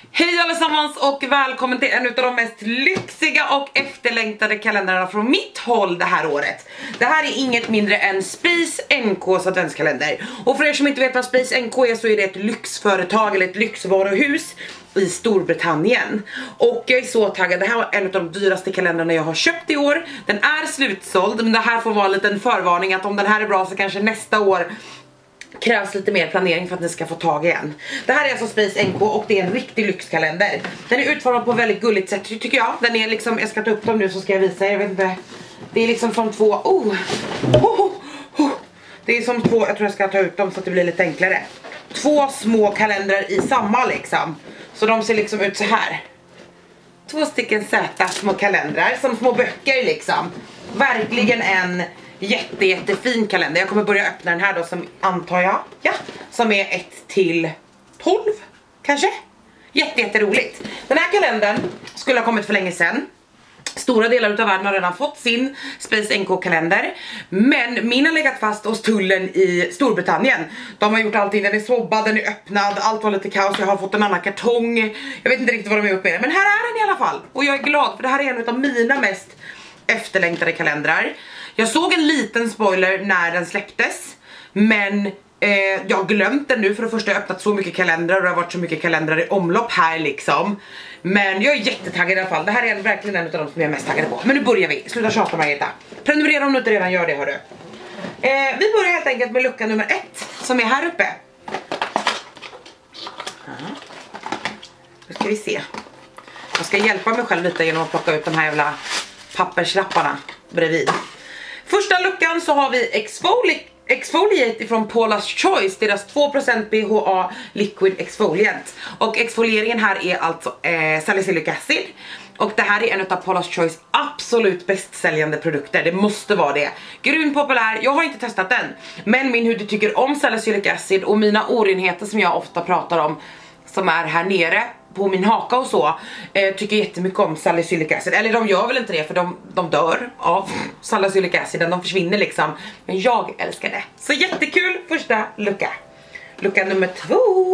Hej allesammans och välkommen till en av de mest lyxiga och efterlängtade kalendrarna från mitt håll det här året. Det här är inget mindre än Space NK:s adventskalender. Och för er som inte vet vad Space NK är så är det ett lyxföretag eller ett lyxvaruhus i Storbritannien. Och jag är så taggad, det här var en av de dyraste kalendrarna jag har köpt i år. Den är slutsåld, men det här får vara en liten förvarning att om den här är bra så kanske nästa år krävs lite mer planering för att ni ska få tag igen. Det här är alltså Space NK och det är en riktig lyxkalender. Den är utformad på väldigt gulligt sätt tycker jag. Den är liksom, jag ska ta upp dem nu så ska jag visa er, jag vet inte. Det är liksom som två, det är som två, jag tror jag ska ta ut dem så att det blir lite enklare. Två små kalendrar i samma liksom. Så de ser liksom ut så här. Två stycken söta små kalendrar som små böcker liksom. Verkligen en jättefin kalender. Jag kommer börja öppna den här då som antar jag, ja, som är 1 till 12 kanske. Jätteroligt. Den här kalendern skulle ha kommit för länge sedan. Stora delar av världen har redan fått sin Space NK-kalender. Men min har legat fast hos tullen i Storbritannien. De har gjort allting, den är swabbad, den är öppnad, allt var lite kaos, jag har fått en annan kartong. Jag vet inte riktigt vad de har gjort med det, men här är den i alla fall. Och jag är glad för det här är en av mina mest efterlängtade kalendrar. Jag såg en liten spoiler när den släpptes, men jag har glömt den nu för det första. Jag har öppnat så mycket kalendrar och det har varit så mycket kalendrar i omlopp här liksom. Men jag är jättetaggad i alla fall. Det här är verkligen en av de som jag är mest taggad på. Men nu börjar vi, sluta tjata Margareta. Prenumerera om du inte redan gör det, hörru. Vi börjar helt enkelt med lucka nummer 1 som är här uppe. Nu ska vi se. Jag ska hjälpa mig själv lite genom att plocka ut de här jävla papperslapparna bredvid. Första luckan så har vi Exfoliate från Paula's Choice, deras 2% BHA Liquid Exfoliant. Och exfolieringen här är alltså salicylic acid. Och det här är en av Paula's Choice absolut bästsäljande produkter, det måste vara det. Grym populär, jag har inte testat den. Men min hud tycker om salicylic acid och mina orenheter som jag ofta pratar om, som är här nere på min haka och så, tycker jättemycket om salicylic acid. Eller de gör väl inte det för de dör av salicylic acid, de försvinner liksom. Men jag älskar det. Så jättekul första lucka. Lucka nummer 2.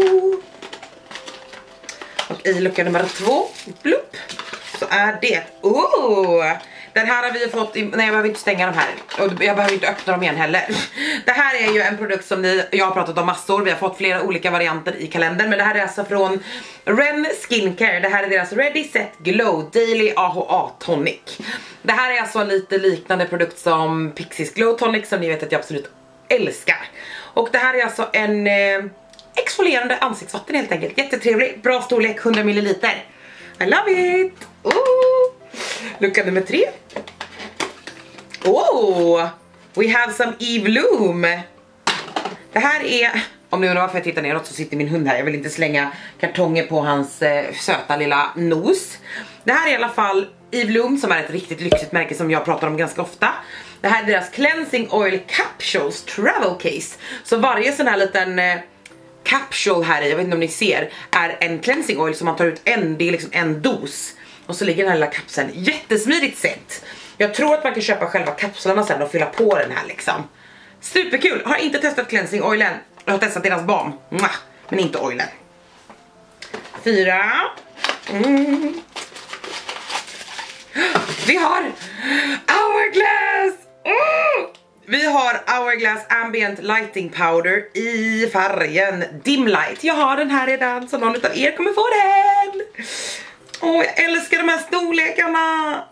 Och i lucka nummer 2 blupp, så är det den här har vi fått, nej jag behöver inte stänga de här. Och jag behöver inte öppna dem igen heller. Det här är ju en produkt som jag har pratat om massor. Vi har fått flera olika varianter i kalendern. Men det här är alltså från Ren Skincare. Det här är deras Ready Set Glow Daily AHA Tonic. Det här är alltså en lite liknande produkt som Pixies Glow Tonic, som ni vet att jag absolut älskar. Och det här är alltså en exfolierande ansiktsvatten helt enkelt. Jättetrevlig, bra storlek, 100 ml. I love it! Lucka nummer 3. We have some Eve Bloom. Det här är, om ni undrar varför jag tittar neråt så sitter min hund här. Jag vill inte slänga kartonger på hans söta lilla nos. Det här är i alla fall Eve Bloom, som är ett riktigt lyxigt märke som jag pratar om ganska ofta. Det här är deras Cleansing Oil Capsules Travel Case. Så varje sån här liten capsule här i, jag vet inte om ni ser, är en cleansing oil som man tar ut det är liksom en dos. Och så ligger den här lilla kapseln, jättesmidigt sätt. Jag tror att man kan köpa själva kapslarna sen och fylla på den här liksom. Superkul, har inte testat cleansing oilen. Jag har testat deras balm, men inte oilen. 4. Vi har Hourglass. Vi har Hourglass Ambient Lighting Powder i färgen Dim Light. Jag har den här redan, så någon av er kommer få den. Jag älskar de här storlekarna.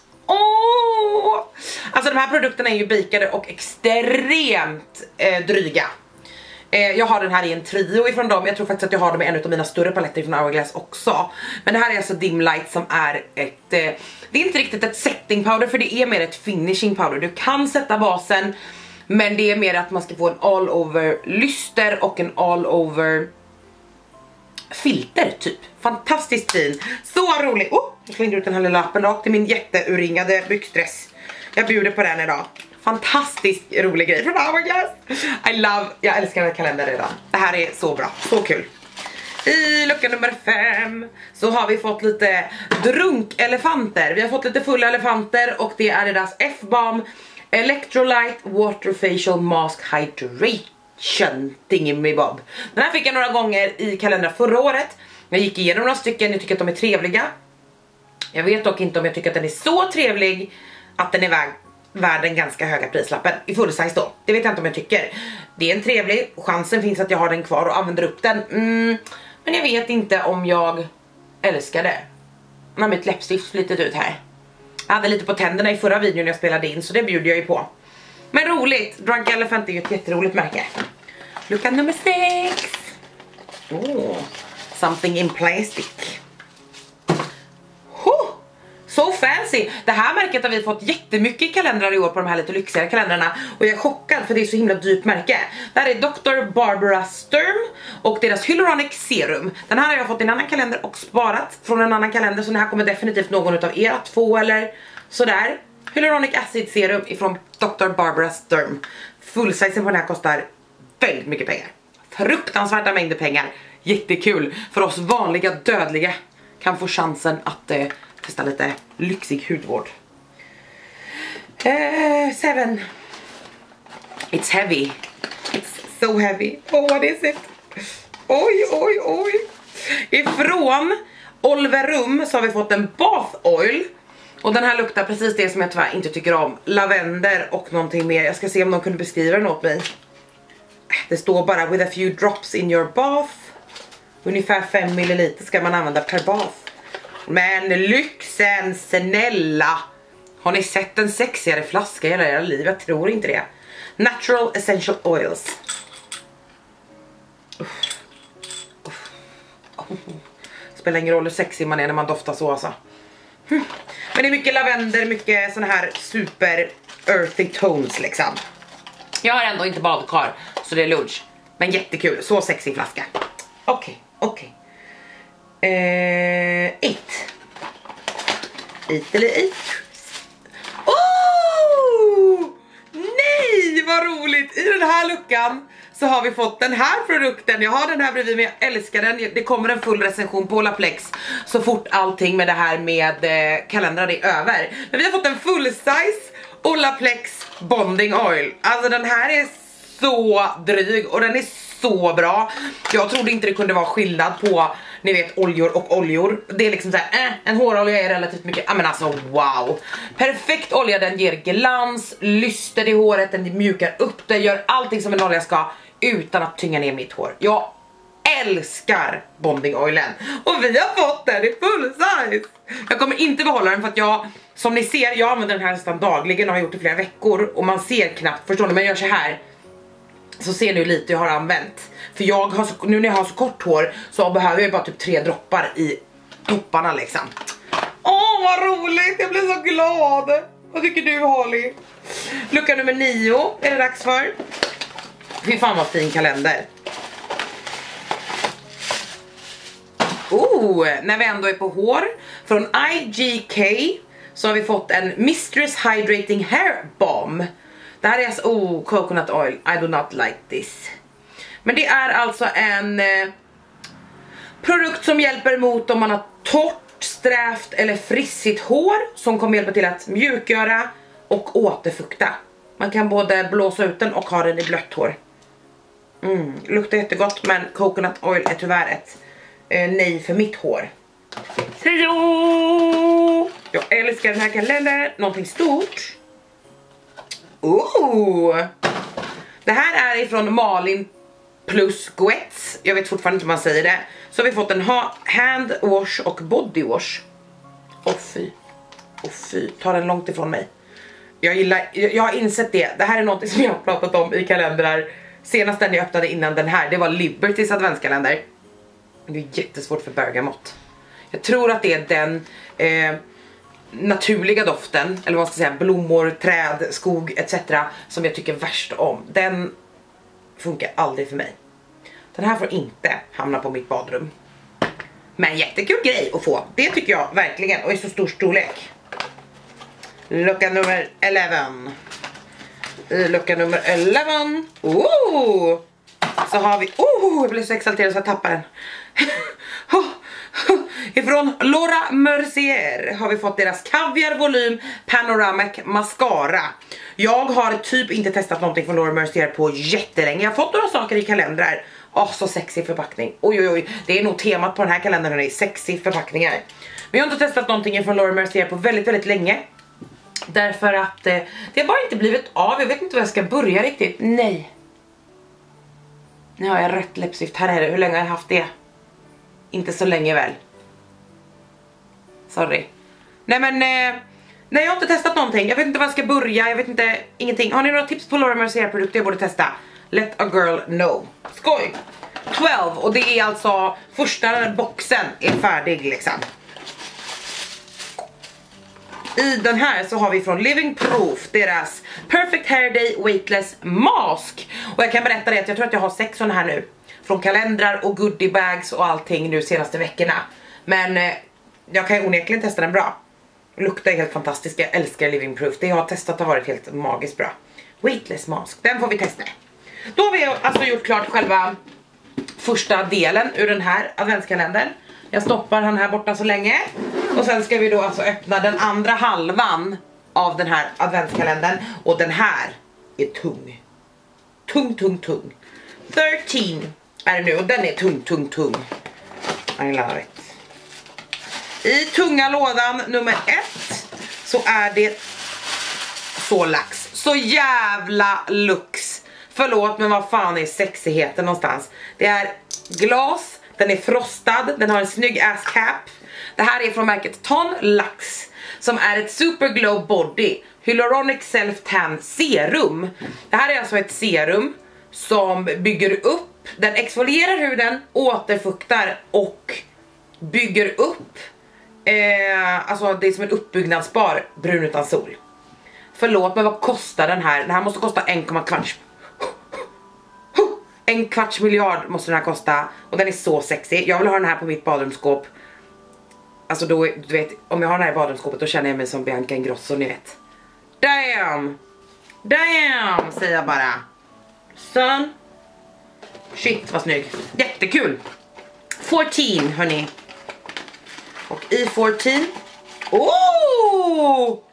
Alltså de här produkterna är ju bakade och extremt dryga. Jag har den här i en trio ifrån dem. Jag tror faktiskt att jag har dem i en av mina större paletter från Hourglass också. Men det här är alltså Dim Light som är ett det är inte riktigt ett setting powder, för det är mer ett finishing powder. Du kan sätta basen, men det är mer att man ska få en all over lyster och en all over filter typ. Fantastiskt fin. Så rolig. Jag slängde ut den här lilla lappen rakt i min jätteuringade byxdress. Jag bjuder på den idag. Fantastiskt rolig grej från Hourglass. Jag älskar den här kalendern redan. Det här är så bra, så kul. I lucka nummer 5 så har vi fått lite drunkelefanter. Vi har fått lite fulla elefanter och det är deras F-balm Electrolyte Water Facial Mask Hydration thingy-bob. Den här fick jag några gånger i kalendrar förra året. Jag gick igenom några stycken, jag tycker att de är trevliga. Jag vet dock inte om jag tycker att den är så trevlig att den är värd den ganska höga prislappen i full size då. Det vet jag inte om jag tycker. Det är en trevlig, chansen finns att jag har den kvar och använder upp den. Men jag vet inte om jag älskar det. Nu har mitt läppstift flyttat ut här. Jag hade lite på tänderna i förra videon jag spelade in, så det bjuder jag ju på. Men roligt, Drunk Elephant är ju ett jätteroligt märke. Lucka nummer 6. Something in plastic. So fancy. Det här märket har vi fått jättemycket kalendrar i år på de här lite lyxigare kalendrarna. Och jag är chockad för det är så himla dyrt märke. Det här är Dr. Barbara Sturm och deras Hyaluronic Serum. Den här har jag fått i en annan kalender och sparat från en annan kalender. Så den här kommer definitivt någon av er att få eller sådär. Hyaluronic Acid Serum ifrån Dr. Barbara Sturm. Fullsizen på den här kostar väldigt mycket pengar. Fruktansvärda mängder pengar. Jättekul för oss vanliga dödliga kan få chansen att testa lite lyxig hudvård. 7. It's heavy. It's so heavy. Oh, what is it? Oj, oj, oj. Ifrån Olverum så har vi fått en bath oil. Och den här luktar precis det som jag tyvärr inte tycker om. Lavender och någonting mer. Jag ska se om de kunde beskriva den åt mig. Det står bara with a few drops in your bath. Ungefär 5 ml ska man använda per bath. Men lyxen, snälla. Har ni sett en sexigare flaska i hela era liv? Jag tror inte det. Natural Essential Oils. Spelar ingen roll hur sexig man är när man doftar så alltså. Men det är mycket lavender, mycket såna här super earthy tones liksom. Jag har ändå inte badkar, så det är lunch. Men jättekul, så sexig flaska. Okej. Eight eller eight. Oh! Nej, vad roligt. I den här luckan så har vi fått den här produkten. Jag har den här bredvid mig, jag älskar den. Det kommer en full recension på Olaplex så fort allting med det här med kalendrar är över. Men vi har fått en full size Olaplex Bonding Oil. Alltså den här är så dryg och den är så bra. Jag trodde inte det kunde vara skillnad på, ni vet, oljor och oljor. Det är liksom så här, en hårolja är relativt mycket, men alltså wow. Perfekt olja, den ger glans, lyster i håret, den mjukar upp det, gör allting som en olja ska utan att tynga ner mitt hår. Jag älskar bonding oilen och vi har fått den i full size. Jag kommer inte behålla den för att jag, som ni ser, jag använder den här nästan dagligen och har gjort det i flera veckor och man ser knappt, förstår ni, men jag gör så här. Så ser ni hur lite jag har använt. För jag har så, nu när jag har så kort hår så behöver jag bara typ 3 droppar i topparna liksom. Åh, vad roligt, jag blir så glad. Vad tycker du, Holly? Lucka nummer 9 är det dags för. Fy fan vad fin kalender. När vi ändå är på hår. Från IGK så har vi fått en Mistress Hydrating Hair Balm. Det här är alltså, coconut oil, I do not like this. Men det är alltså en produkt som hjälper mot om man har torrt, strävt eller frissigt hår. Som kommer hjälpa till att mjukgöra och återfukta. Man kan både blåsa ut den och ha den i blött hår. Luktar jättegott, men coconut oil är tyvärr ett nej för mitt hår. Jag älskar den här kalendern, någonting stort. Det här är ifrån Malin plus Guets. Jag vet fortfarande inte hur man säger det. Så har vi fått en hand wash och body wash. Fy, ta den långt ifrån mig. Jag har insett det. Det här är något som jag har pratat om i kalendrar. Senast den jag öppnade innan den här, det var Libertys adventskalender. Det är jättesvårt för bergamott. Jag tror att det är den naturliga doften, eller vad ska jag säga, blommor, träd, skog etc. som jag tycker värst om. Den funkar aldrig för mig. Den här får inte hamna på mitt badrum. Men jättekul grej att få. Det tycker jag verkligen, och i så stor storlek. Lucka nummer 11. I lucka nummer 11 så har vi, jag blir så exalterad så jag tappar den. Ifrån Laura Mercier har vi fått deras Caviar Volym Panoramic Mascara. Jag har typ inte testat någonting från Laura Mercier på jättelänge. Jag har fått några saker i kalendrar Så sexy förpackning. Oj, oj, oj. Det är nog temat på den här kalendern, hörni. Sexy förpackningar. Men jag har inte testat någonting från Laura Mercier på väldigt, väldigt länge. Därför att det har bara inte blivit av. Jag vet inte var jag ska börja riktigt. Nej. Nu har jag rött läppstift. Här är det. Hur länge har jag haft det? Inte så länge väl. Sorry. Nej men... Nej, jag har inte testat någonting. Jag vet inte var jag ska börja. Jag vet inte, ingenting. Har ni några tips på Laura Mercier produkter jag borde testa? Let a girl know. Skoj! 12, och det är alltså första boxen är färdig liksom. I den här så har vi från Living Proof deras Perfect Hair Day Weightless Mask. Och jag kan berätta det att jag tror att jag har 6 sådana här nu. Från kalendrar och goodie bags och allting nu senaste veckorna. Men jag kan ju onekligen testa den bra. Luktar helt fantastiskt, jag älskar Living Proof. Det jag har testat har varit helt magiskt bra. Weightless Mask, den får vi testa. Då har vi alltså gjort klart själva första delen ur den här adventskalendern. Jag stoppar den här borta så länge. Och sen ska vi då alltså öppna den andra halvan av den här adventskalendern. Och den här är tung. Tung. 13 är det nu, och den är tung. I love it. I tunga lådan nummer 1 så är det så lax. Så jävla lux. Förlåt, men vad fan är sexigheten någonstans? Det är glas, den är frostad, den har en snygg ass cap. Det här är från märket Ton Lux, som är ett Super Glow Body Hyaluronic Self Tan Serum. Det här är alltså ett serum som bygger upp, den exfolierar huden, återfuktar och bygger upp. Alltså det är som en uppbyggnadsbar brun utan sol. Förlåt, men vad kostar den här? Den här måste kosta 1,25 miljard måste den här kosta. Och den är så sexy. Jag vill ha den här på mitt badrumsskåp. Alltså då, du vet, om jag har den här i badrumsskåpet då känner jag mig som Bianca Ingrosso, ni vet. Damn, säger jag bara. Son. Shit, vad snygg. Jättekul. 14, hörni. Och i 14. Oh!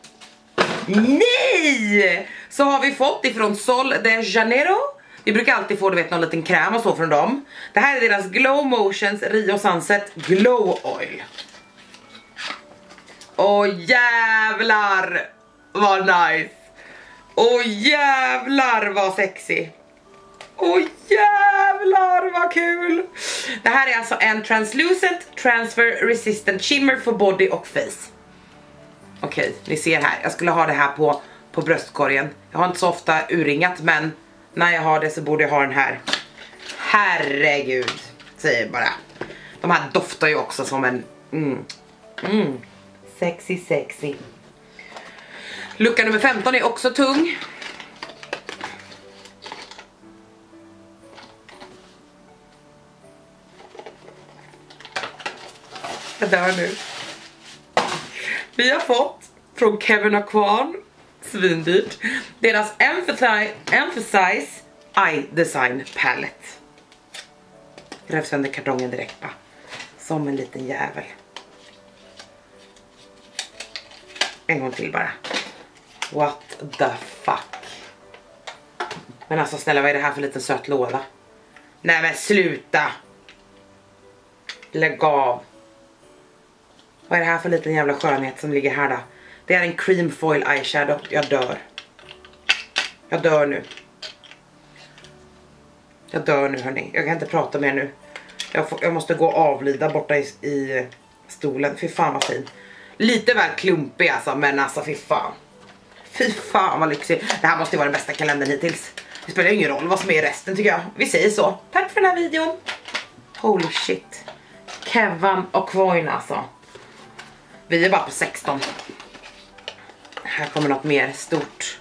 Nej! Så har vi fått ifrån Sol de Janeiro. Vi brukar alltid få, du vet, någon liten kräm och så från dem. Det här är deras Glow Motions Rio Sunset Glow Oil. Åh jävlar vad nice. Åh jävlar vad sexy. Åh jävlar vad kul. Det här är alltså en translucent transfer resistant shimmer för body och face. Okej, ni ser här. Jag skulle ha det här på bröstkorgen. Jag har inte så ofta urringat, men när jag har det så borde jag ha den här. Herregud, säger jag bara. De här doftar ju också som en sexy. Lucka nummer 15 är också tung. Jag dör nu. Vi har fått från Kevyn Aucoin, svindyrt, deras Emphasize Eye Design Palette. Rev sönder kartongen direkt, va? Som en liten jävel. En gång till bara. What the fuck. Men alltså snälla, vad är det här för liten söt låda? Nej men sluta. Lägg av. Vad är det här för liten jävla skönhet som ligger här då? Det är en cream foil eyeshadow. Jag dör. Jag dör nu. Jag dör nu, hörni. Jag kan inte prata mer nu. Jag måste gå och avlida borta i stolen. Fy fan vad fin. Lite väl klumpig alltså, men alltså fy fan. Fy fan vad lyxig. Det här måste vara den bästa kalendern hittills. Det spelar ingen roll vad som är i resten, tycker jag. Vi säger så. Tack för den här videon. Holy shit. Kevyn Aucoin alltså. Vi är bara på 16. Här kommer något mer stort.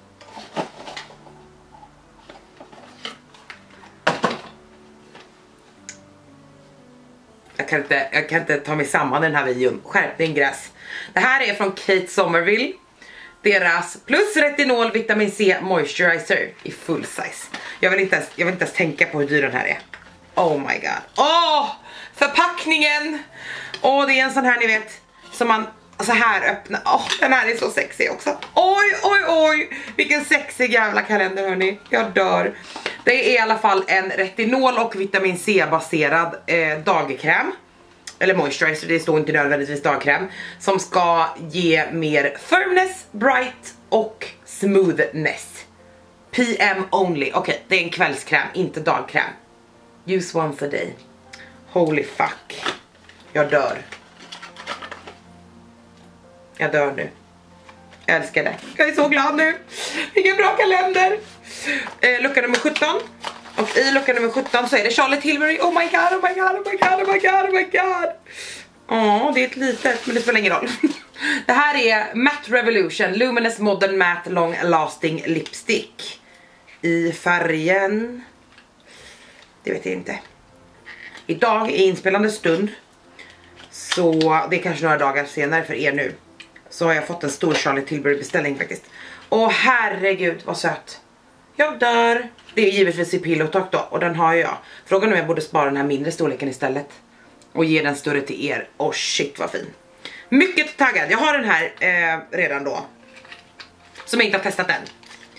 Jag kan inte ta mig samman den här videon. Skärpning gräs. Det här är från Kate Somerville. Deras plus retinol vitamin C moisturizer i full size. Jag vill inte ens tänka på hur dyr den här är. Oh my god. Åh! Förpackningen! Åh, det är en sån här, ni vet, som man så här öppnar. Åh, den här är så sexig också. Oj. Vilken sexig jävla kalender, hörni. Jag dör. Det är i alla fall en retinol och vitamin C baserad dagkräm. Eller moisturizer, det står inte nödvändigtvis dagkräm. Som ska ge mer firmness, bright och smoothness. PM only. Okej, det är en kvällskräm, inte dagkräm. Use once a day. Holy fuck. Jag dör. Jag dör nu. Jag älskar det. Jag är så glad nu. Vilken bra kalender. Lucka nummer 17. Och i lucka nummer 17 så är det Charlotte Tilbury. Oh my god, oh my god, oh my god, oh my god, oh my god. Åh, det är ett litet, men det spelar ingen roll. Det här är Matte Revolution Luminous Modern Matte Long Lasting Lipstick. I färgen... Det vet jag inte. Idag är inspelande stund. Så det är kanske några dagar senare för er nu. Så har jag fått en stor Charlotte Tilbury beställning faktiskt. Åh herregud vad söt. Jag dör. Det är givetvis i Pillow Talk då. Och den har jag. Frågan om jag borde spara den här mindre storleken istället. Och ge den större till er. Åh shit vad fin. Mycket taggad. Jag har den här redan då. Som jag inte har testat än.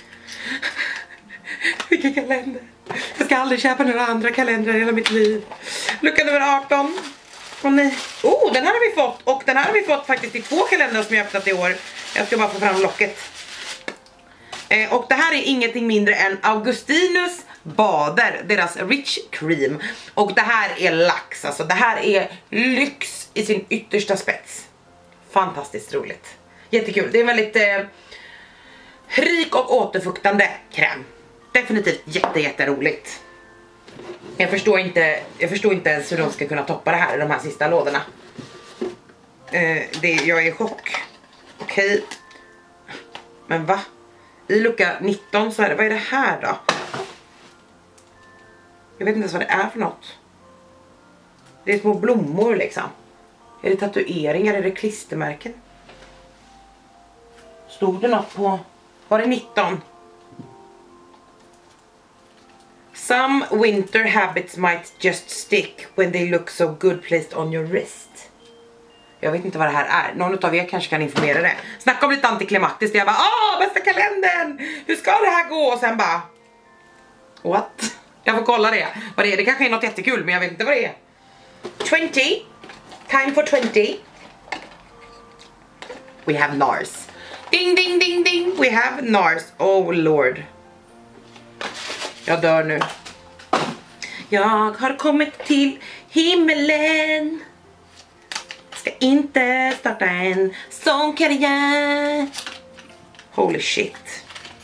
Vilken kalender. Jag ska aldrig köpa några andra kalendrar i hela mitt liv. Lucka nummer 18. Åh nej. Oh, den här har vi fått. Och den här har vi fått faktiskt i 2 kalendrar som jag öppnat i år. Jag ska bara få fram locket. Och det här är ingenting mindre än Augustinus Bader. Deras Rich Cream. Och det här är lax. Alltså det här är lyx i sin yttersta spets. Fantastiskt roligt. Jättekul. Det är väldigt rik och återfuktande kräm. Definitivt jätteroligt. Jag förstår inte ens hur de ska kunna toppa det här i de här sista lådorna. Jag är i chock. Okej. Men va? I lucka 19 så är det, vad är det här då? Jag vet inte ens vad det är för något. Det är små blommor liksom. Är det tatueringar, är det klistermärken? Stod det något på, var det 19? Some winter habits might just stick when they look so good placed on your wrist. Jag vet inte vad det här är. Någon av er kanske kan informera det. Snacka om lite antiklimaktiskt. Jag bara, bästa kalendern! Hur ska det här gå? Och sen bara, what? Jag får kolla det. Vad det är. Det kanske är något jättekul, men jag vet inte vad det är. 20. Time for 20. We have NARS. Ding, ding, ding, ding. We have NARS. Oh lord. Jag dör nu. Jag har kommit till himmelen. Ska inte starta en sångkarriär. Holy shit.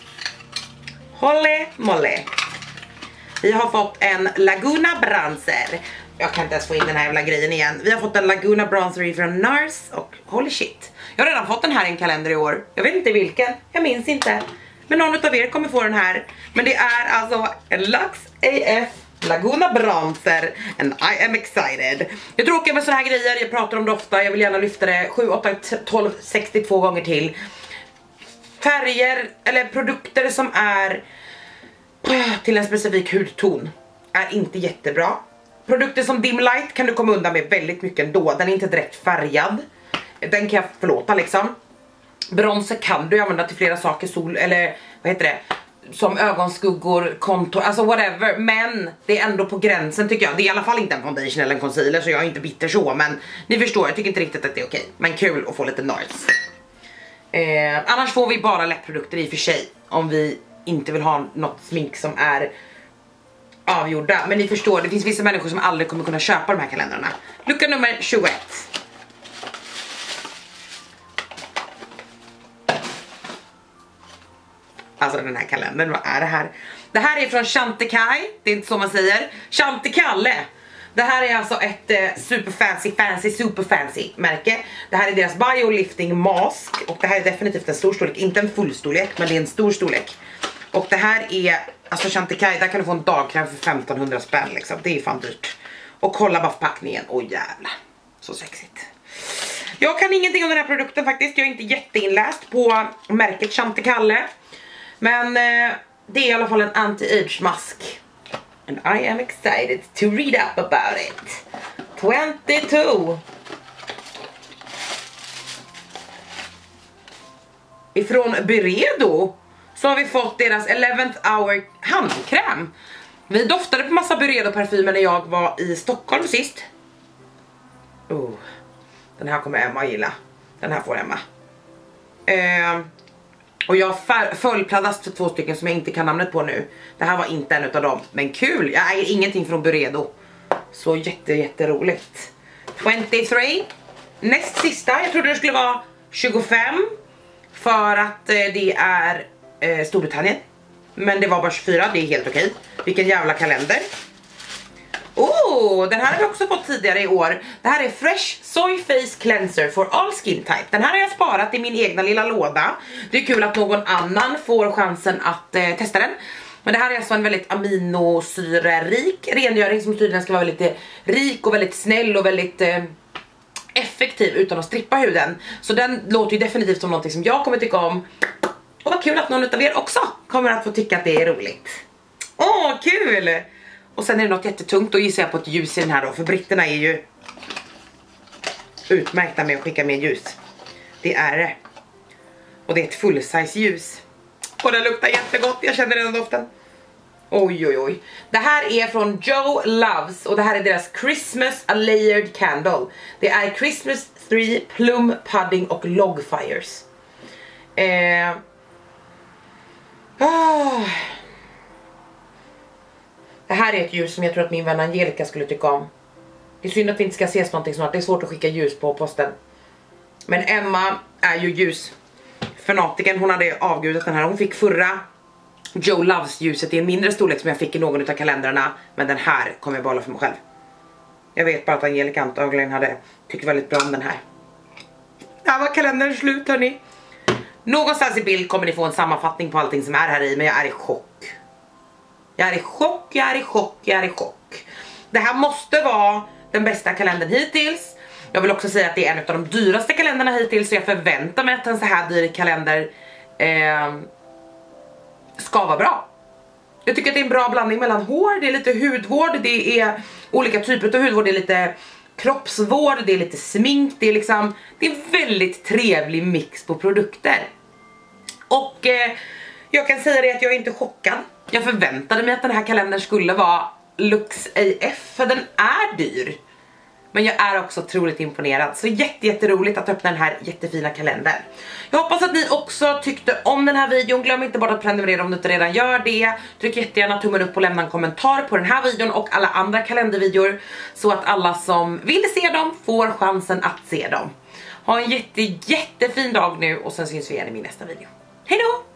Holy moly. Vi har fått en Laguna Bronzer. Jag kan inte ens få in den här jävla grejen igen. Vi har fått en Laguna Bronzer från NARS. Och holy shit. Jag har redan fått den här i en kalender i år. Jag vet inte vilken. Jag minns inte. Men någon av er kommer få den här. Men det är alltså en Lux AF Laguna Bronzer. And I am excited. Jag tråkar med såna här grejer. Jag pratar om det ofta. Jag vill gärna lyfta det 7, 8, 12, 62 gånger till. Färger eller produkter som är till en specifik hudton är inte jättebra. Produkter som Dim Light kan du komma undan med väldigt mycket ändå. Den är inte direkt färgad. Den kan jag förlåta liksom. Bronzer kan du använda till flera saker. Sol eller vad heter det? Som ögonskuggor, kontor, alltså whatever. Men det är ändå på gränsen tycker jag. Det är i alla fall inte en foundation eller en concealer. Så jag är inte bitter så. Men ni förstår, jag tycker inte riktigt att det är okej. Men kul att få lite NARS. Annars får vi bara läppprodukter i och för sig. Om vi inte vill ha något smink som är avgjorda. Men ni förstår, det finns vissa människor som aldrig kommer kunna köpa de här kalendrarna. Lucka nummer 21. Alltså den här kalendern, vad är det här? Det här är från Chantecaille, det är inte så man säger. Chantecaille. Det här är alltså ett super fancy märke. Det här är deras Biolifting Mask. Och det här är definitivt en stor storlek, inte en fullstorlek, men det är en stor storlek. Och det här är, alltså Chantecaille, där kan du få en dagkräm för 1500 spänn liksom. Det är fan dyrt. Och kolla bara förpackningen, åh jävlar. Så sexigt. Jag kan ingenting om den här produkten faktiskt. Jag är inte jätteinläst på märket Chantecaille. Men det är i alla fall en anti-age mask. And I am excited to read up about it. 22. Ifrån Byredo. så har vi fått deras 11th hour handkräm. Vi doftade på massa Byredo-parfymer när jag var i Stockholm sist. Den här kommer Emma gilla. Den här får Emma. Och jag föll pladask för 2 stycken som jag inte kan namnet på nu. Det här var inte en utav dem, men kul. Jag äger ingenting från Byredo. Så jätteroligt. 23. Näst sista, jag trodde det skulle vara 25. För att det är Storbritannien. Men det var bara 24, det är helt okej. Vilken jävla kalender. Den här har vi också fått tidigare i år. Det här är Fresh Soy Face Cleanser for all skin type. Den här har jag sparat i min egna lilla låda. Det är kul att någon annan får chansen att testa den. Men det här är alltså en väldigt aminosyrerik rengöring som tydligen ska vara väldigt rik och väldigt snäll och väldigt effektiv utan att strippa huden. Så den låter ju definitivt som någonting som jag kommer tycka om. Och vad kul att någon utav er också kommer att få tycka att det är roligt. Kul! Och sen är det något jättetungt, då gissar jag på ett ljus i den här då. För britterna är ju utmärkta med att skicka med ljus. Det är det. Och det är ett full-size ljus. Och det luktar jättegott, jag känner redan doften. Oj. Det här är från Joe Loves. Och det här är deras Christmas A Layered Candle. Det är Christmas 3, Plum, Pudding och Logfires. Det här är ett ljus som jag tror att min vän Angelica skulle tycka om. Det är synd att vi inte ska ses någonting snart. Det är svårt att skicka ljus på posten. Men Emma är ju ljusfanatiken. Hon hade avgudat den här. Hon fick förra Joe Loves ljuset i en mindre storlek som jag fick i någon av kalendrarna. Men den här kommer jag behålla för mig själv. Jag vet bara att Angelica antagligen hade tyckt väldigt bra om den här. Där var kalendern slut, hörni. Någonstans i bild kommer ni få en sammanfattning på allting som är här i. Men jag är i chock. Jag är i chock. Det här måste vara den bästa kalendern hittills. Jag vill också säga att det är en av de dyraste kalendrarna hittills. Så jag förväntar mig att en så här dyr kalender ska vara bra. Jag tycker att det är en bra blandning mellan hår. Det är lite hudvård. Det är olika typer av hudvård. Det är lite kroppsvård. Det är lite smink. Det är liksom, det är en väldigt trevlig mix på produkter. Och jag kan säga det att jag är inte chockad. Jag förväntade mig att den här kalendern skulle vara Lux AF, för den är dyr. Men jag är också otroligt imponerad. Så jätteroligt att öppna den här jättefina kalendern. Jag hoppas att ni också tyckte om den här videon. Glöm inte bara att prenumerera om du inte redan gör det. Tryck jättegärna tummen upp och lämna en kommentar på den här videon och alla andra kalendervideor. Så att alla som vill se dem får chansen att se dem. Ha en jättefin dag nu och sen syns vi igen i min nästa video. Hej då!